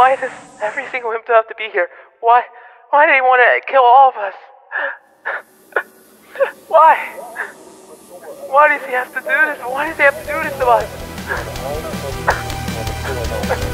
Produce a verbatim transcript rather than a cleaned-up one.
Why does every single imp have to be here? Why? Why did he want to kill all of us? Why? Why does he have to do this? Why does he have to do this to us?